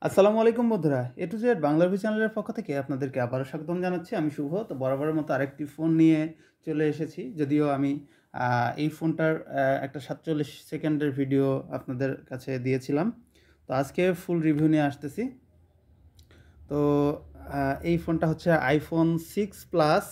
আসসালামু আলাইকুম বন্ধুরা, A2Z বাংলা রিভিউ চ্যানেলের পক্ষ থেকে আপনাদেরকে আবারও স্বাগতম জানাচ্ছি। আমি শুভ। তো বরাবরের মতো আরেকটি ফোন নিয়ে চলে এসেছি। যদিও আমি এই ফোনটার একটা 47 সেকেন্ডের ভিডিও আপনাদের কাছে দিয়েছিলাম। তো আজকে ফুল রিভিউ নিয়ে আসতেছি। তো এই ফোনটা হচ্ছে iPhone 6 প্লাস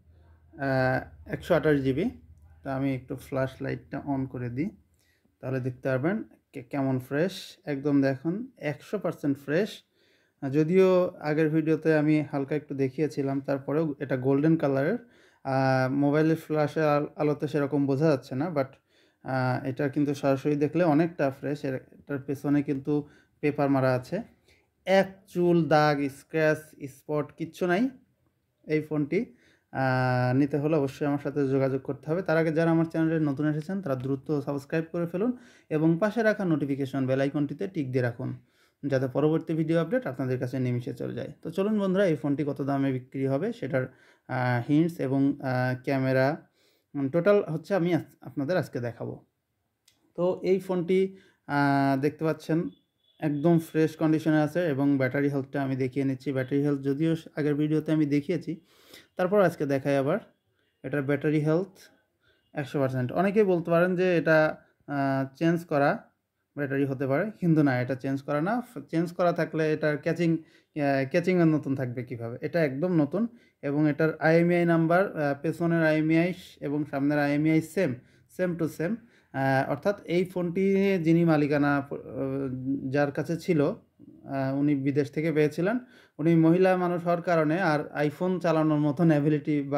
128 GB। তো আমি একটু ফ্ল্যাশ লাইটটা অন করে দিই, তাহলে দেখতে পারবেন কেমন ফ্রেশ। একদম দেখুন 100% ফ্রেশ। যদিও আগের ভিডিওতে আমি হালকা একটু দেখিয়েছিলাম, তারপরেও এটা গোল্ডেন কালারের। মোবাইলের ফ্ল্যাশের আলোতে সেরকম বোঝা যাচ্ছে না, বাট এটা কিন্তু সরাসরি দেখলে অনেকটা ফ্রেশ। এটার পেছনে কিন্তু পেপার মারা আছে, এক চুল দাগ স্ক্র্যাচ স্পট কিচ্ছু নাই। এই ফোনটি নিতে হলে অবশ্যই আমার সাথে যোগাযোগ করতে হবে। তার আগে যারা আমার চ্যানেলে নতুন এসেছেন তারা দ্রুত সাবস্ক্রাইব করে ফেলুন এবং পাশে রাখা নোটিফিকেশন বেল আইকনটিতে টিক দিয়ে রাখুন, যাতে পরবর্তী ভিডিও আপডেট আপনাদের কাছে নিমিষে চলে যায়। তো চলুন বন্ধুরা, এই ফোনটি কত দামে বিক্রি হবে সেটার হিন্টস এবং ক্যামেরা টোটাল হচ্ছে আমি আপনাদের আজকে দেখাবো। তো এই ফোনটি দেখতে পাচ্ছেন একদম ফ্রেশ কন্ডিশনে আছে এবং ব্যাটারি হেলথটা আমি দেখিয়ে নিচ্ছি। ব্যাটারি হেলথ যদিও আগের ভিডিওতে আমি দেখিয়েছি, তারপর আজকে দেখাই আবার। এটার ব্যাটারি হেলথ 100%। অনেকেই বলতে পারেন যে এটা চেঞ্জ করা ব্যাটারি হতে পারে, কিন্তু না, এটা চেঞ্জ করা না। চেঞ্জ করা থাকলে এটার ক্যাচিংয়ের নতুন থাকবে কিভাবে? এটা একদম নতুন এবং এটার আইএমইআই নাম্বার, পেছনের আইএমইআই এবং সামনের আইএমইআই সেম টু সেম। অর্থাৎ এই ফোনটি যিনি মালিকানা যার কাছে ছিল, উনি বিদেশ থেকে পেয়েছিলেন। উনি মহিলা মানুষ হওয়ার কারণে আর আইফোন চালানোর মতন অ্যাবিলিটি বা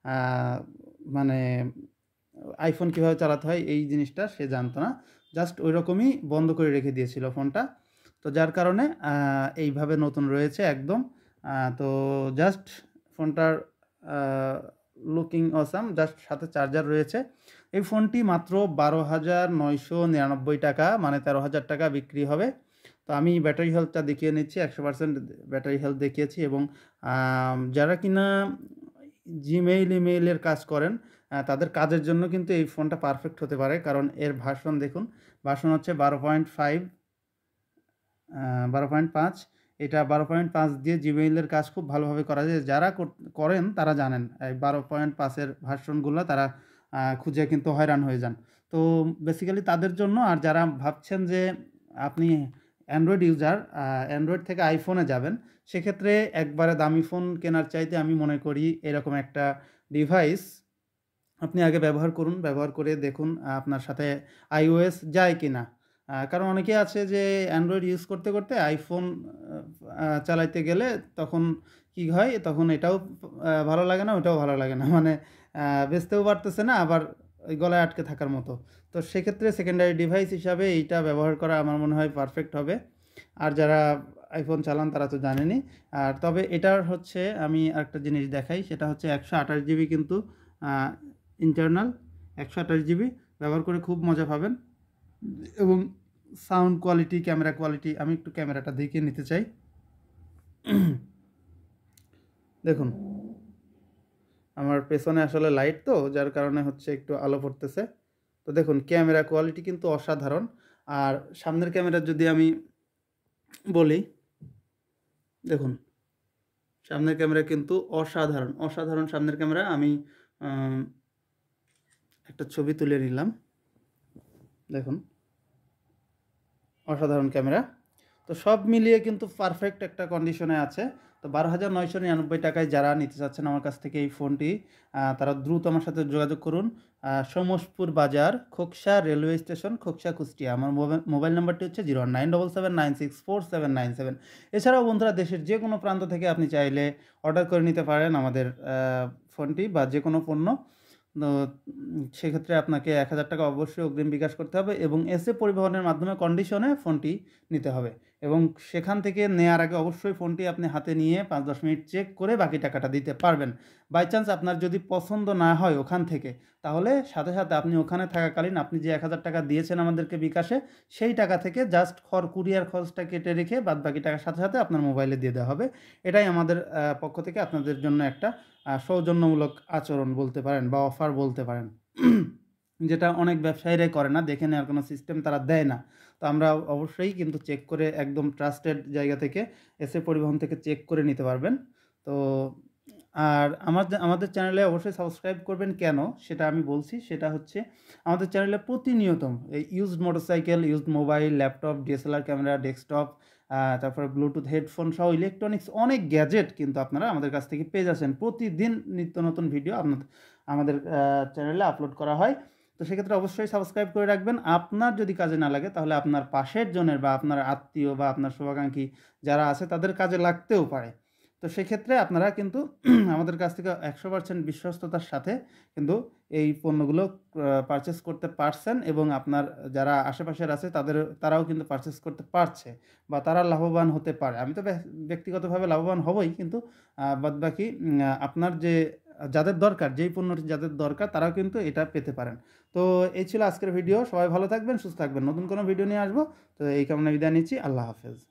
মানে আইফোন কীভাবে চালাতে হয় এই জিনিসটা সে জানতো না। জাস্ট ওই রকমই বন্ধ করে রেখে দিয়েছিল ফোনটা। তো যার কারণে এইভাবে নতুন রয়েছে একদম। তো জাস্ট ফোনটার লুকিং অসাম, জাস্ট সাথে চার্জার রয়েছে। এই ফোনটি মাত্র 12,999 টাকা, মানে 13,000 টাকা বিক্রি হবে। তো আমি ব্যাটারি হেলথটা দেখিয়ে নিচ্ছি। 100% ব্যাটারি হেলথ দেখিয়েছি এবং যারা কিনা ইমেইলের কাজ করেন, তাদের কাজের জন্য কিন্তু এই ফোনটা পারফেক্ট হতে পারে, কারণ এর ভার্সন দেখুন। ভার্সন হচ্ছে 12.5। এটা 12.5 দিয়ে জিমেইলের কাজ খুব ভালোভাবে করা যায়। যারা করেন তারা জানেন এই 12.5-এর ভার্সনগুলো তারা খুঁজে কিন্তু হয়রান হয়ে যান। তো বেসিক্যালি তাদের জন্য। আর যারা ভাবছেন যে আপনি অ্যান্ড্রয়েড ইউজার, অ্যান্ড্রয়েড থেকে আইফোনে যাবেন, সেক্ষেত্রে একবারে দামি ফোন কেনার চাইতে আমি মনে করি এরকম একটা ডিভাইস আপনি আগে ব্যবহার করুন। ব্যবহার করে দেখুন আপনার সাথে iOS যায় কি না। কারণ অনেকে আছে যে অ্যান্ড্রয়েড ইউজ করতে করতে আইফোন চালাইতে গেলে তখন কী হয়, তখন এটাও ভালো লাগে না, ওটাও ভালো লাগে না, মানে বেচতেও পারতেছে না, আবার ওই গলায় আটকে থাকার মতো। তো সেক্ষেত্রে সেকেন্ডারি ডিভাইস হিসাবে এইটা ব্যবহার করা আমার মনে হয় পারফেক্ট হবে। আর যারা আইফোন চালান তারা তো জানেনই। আর তবে এটার হচ্ছে আমি আরেকটা জিনিস দেখাই, সেটা হচ্ছে 128 GB কিন্তু ইন্টারনাল। 128 GB ব্যবহার করে খুব মজা পাবেন। এবং সাউন্ড কোয়ালিটি, ক্যামেরা কোয়ালিটি, আমি একটু ক্যামেরাটা দেখিয়ে নিতে চাই। দেখুন, আমার পেছনে আসলে লাইট, তো যার কারণে হচ্ছে একটু আলো পড়তেছে। তো দেখুন ক্যামেরা কোয়ালিটি কিন্তু অসাধারণ। আর সামনের ক্যামেরা যদি আমি বলি, দেখুন সামনের ক্যামেরা কিন্তু অসাধারণ সামনের ক্যামেরা। আমি একটা ছবি তুলে নিলাম, দেখুন অসাধারণ ক্যামেরা। তো সব মিলিয়ে কিন্তু পারফেক্ট একটা কন্ডিশনে আছে। তো 12,999 টাকায় যারা নিতে চাচ্ছেন আমার কাছ থেকে এই ফোনটি, তারা দ্রুত আমার সাথে যোগাযোগ করুন। Samaspur Bazar, Khoksa railway station, Khoksa, Kushtia. আমার মোবাইল নাম্বারটি হচ্ছে 09779647797। এছাড়াও বন্ধুরা, দেশের যে কোনো প্রান্ত থেকে আপনি চাইলে অর্ডার করে নিতে পারেন আমাদের ফোনটি বা যে কোনো পণ্য। তো সেক্ষেত্রে আপনাকে 1,000 টাকা অবশ্যই অগ্রিম বিকাশ করতে হবে এবং এসে পরিবহনের মাধ্যমে কন্ডিশনে ফোনটি নিতে হবে। এবং সেখান থেকে নেওয়ার আগে অবশ্যই ফোনটি আপনি হাতে নিয়ে 5-10 মিনিট চেক করে বাকি টাকাটা দিতে পারবেন। বাই চান্স আপনার যদি পছন্দ না হয় ওখান থেকে, তাহলে সাথে সাথে আপনি ওখানে থাকাকালীন আপনি যে 1,000 টাকা দিয়েছেন আমাদেরকে বিকাশে, সেই টাকা থেকে জাস্ট কুরিয়ার খরচটা কেটে রেখে বাদ বাকি টাকার সাথে সাথে আপনার মোবাইলে দিয়ে দেওয়া হবে। এটাই আমাদের পক্ষ থেকে আপনাদের জন্য একটা সৌজন্যমূলক আচরণ বলতে পারেন বা অফার বলতে পারেন। যেটা অনেক ব্যবসায়ীরাই করে না, দেখে নেওয়ার কোনো সিস্টেম তারা দেয় না। তো আমরা অবশ্যই কিন্তু চেক করে একদম ট্রাস্টেড জায়গা থেকে এসএ পরিবহন থেকে চেক করে নিতে পারবেন। তো আর আমাদের চ্যানেলে অবশ্যই সাবস্ক্রাইব করবেন। কেন সেটা আমি বলছি। সেটা হচ্ছে আমাদের চ্যানেলে প্রতিনিয়ত এই used motorcycle, used mobile, laptop, DSLR camera, desktop, তারপরে ব্লুটুথ হেডফোন সহ ইলেকট্রনিক্স অনেক গ্যাজেট কিন্তু আপনারা আমাদের কাছ থেকে পেয়ে যাচ্ছেন। প্রতিদিন নিত্য নতুন ভিডিও আমাদের চ্যানেলে আপলোড করা হয়। তো সেক্ষেত্রে অবশ্যই সাবস্ক্রাইব করে রাখবেন। আপনার যদি কাজে না লাগে তাহলে আপনার পাশের জনের বা আপনার আত্মীয় বা আপনার শুভাকাঙ্ক্ষী যারা আছে তাদের কাজে লাগতেও পারে। তো সেক্ষেত্রে আপনারা কিন্তু আমাদের কাছ থেকে 100% বিশ্বস্ততার সাথে কিন্তু এই পণ্যগুলো পারচেস করতে পারছেন, এবং আপনার যারা আশেপাশের আছে তারাও কিন্তু পারচেস করতে পারছে বা তারা লাভবান হতে পারে। আমি তো ব্যক্তিগতভাবে লাভবান হবই, কিন্তু বাদবাকি আপনার যাদের দরকার, যেই পণ্যটি যাদের দরকার তারাও কিন্তু এটা পেতে পারেন। তো এই ছিল আজকের ভিডিও। সবাই ভালো থাকবেন, সুস্থ থাকবেন। নতুন কোনো ভিডিও নিয়ে আসবো। তো এই কামনা বিদায় নিচ্ছি। আল্লাহ হাফেজ।